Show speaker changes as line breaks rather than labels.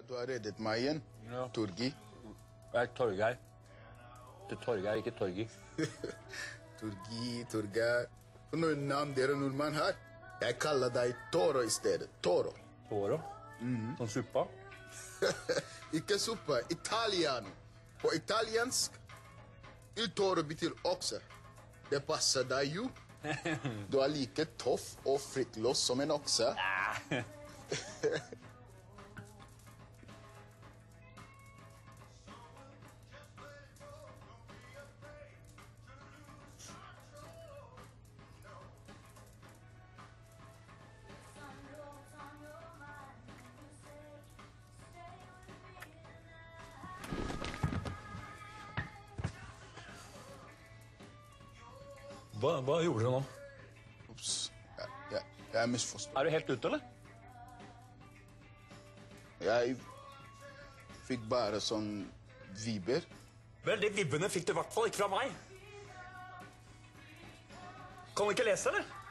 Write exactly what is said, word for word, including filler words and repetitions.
Du har reddet meg igjen,
Ja.
Torgi.
Jeg er Torgeir. Det er Torgeir, ikke Torgi.
Torgi, Torgeir. For noen navn dere nordmenn har. Jeg kaller deg Toro i stedet. Toro.
Toro? Sånn suppa?
Ikke suppa, italiano. På italiensk, il toro betyr okse. Det passer deg jo. Du er like tøff og frittlås som en okse.
Hva, hva gjorde du nå?
Ups, jeg, jeg, jeg misforstår.
Er du helt ute, eller?
Jeg fikk bare sånn vibber.
Vel, de vibbene fikk du i hvert fall ikke fra meg. Kan du ikke lese, eller?